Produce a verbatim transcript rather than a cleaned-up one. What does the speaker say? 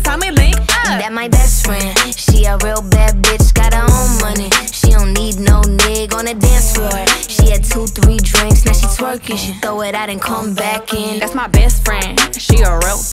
call me link up. That my best friend, she a real bad bitch, got her own money. She don't need no nigga on the dance floor. She had two, three drinks, now she twerking. She throw it out and come back in. That's my best friend, she a real